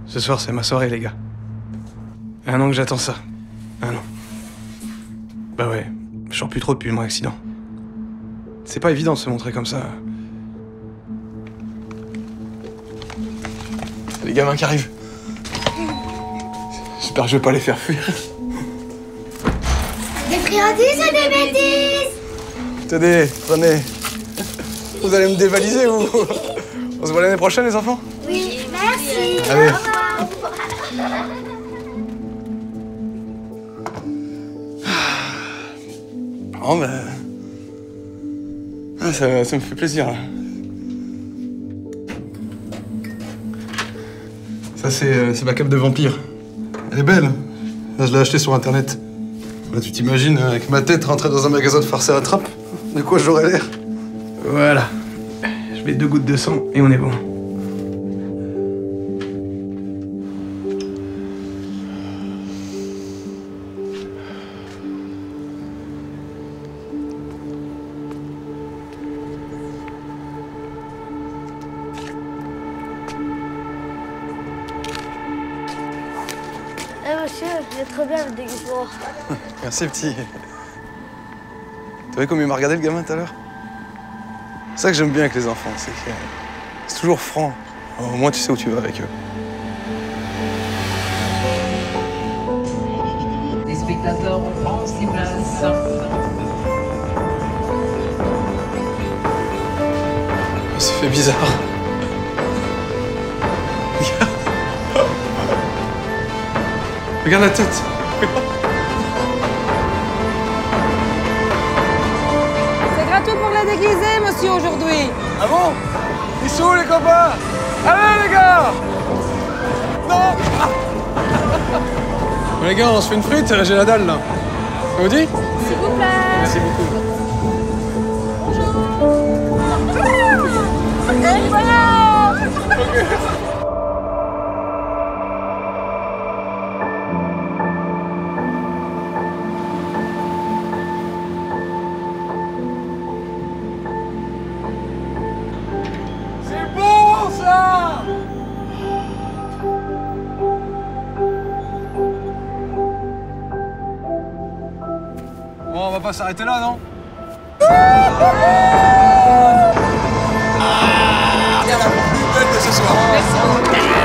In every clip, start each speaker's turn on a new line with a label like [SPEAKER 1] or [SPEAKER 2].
[SPEAKER 1] Ce soir, c'est ma soirée, les gars. 1 an que j'attends ça. 1 an. Bah ouais, je sors plus trop depuis mon accident. C'est pas évident de se montrer comme ça. Les gamins qui arrivent. J'espère que je vais pas les faire fuir.
[SPEAKER 2] Des friandises ou des bêtises?
[SPEAKER 1] Tenez, prenez. Vous allez me dévaliser ou... On se voit l'année prochaine, les enfants?
[SPEAKER 2] Oui, merci.
[SPEAKER 1] Allez. Oh, ben... Ah, ça me fait plaisir. Ça, c'est ma cape de vampire. Elle est belle. Là, je l'ai achetée sur Internet. Là, tu t'imagines, avec ma tête, rentrer dans un magasin de farce à la trappe? De quoi j'aurais l'air? Voilà. Je mets 2 gouttes de sang et on est bon.
[SPEAKER 2] Eh monsieur, il est très bien le déguisement.
[SPEAKER 1] Merci, petit. T'as vu comme il m'a regardé, le gamin, tout à l'heure? C'est ça que j'aime bien avec les enfants, c'est toujours franc. Au moins, tu sais où tu vas avec eux.
[SPEAKER 3] Les spectateurs en France, les places.
[SPEAKER 1] Ça fait bizarre. Regarde la tête.
[SPEAKER 4] C'est gratuit pour les déguiser, monsieur, aujourd'hui.
[SPEAKER 1] Ah bon? Ils sont où, les copains? Allez, les gars! Non! Bon, les gars, on se fait une frite, j'ai la dalle, là. Ça vous dit?
[SPEAKER 4] S'il vous plaît.
[SPEAKER 1] Merci beaucoup.
[SPEAKER 4] Et voilà.
[SPEAKER 1] C'est bon, ça! Bon, on va pas s'arrêter là, non? Regarde la plus belle de ce soir.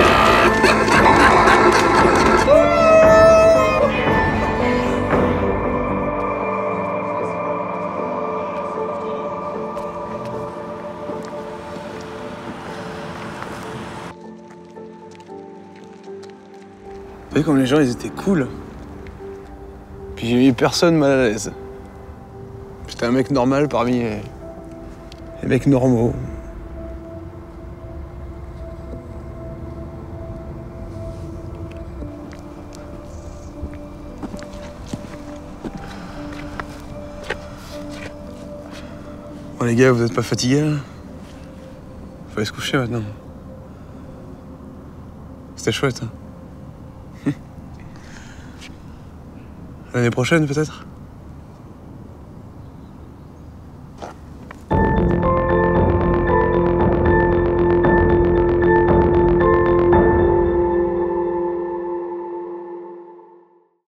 [SPEAKER 1] Vous voyez comme les gens, ils étaient cool. Puis j'ai mis personne mal à l'aise. J'étais un mec normal parmi les mecs normaux. Bon les gars, vous êtes pas fatigués là? Faut aller se coucher maintenant. C'était chouette, hein? L'année prochaine peut-être?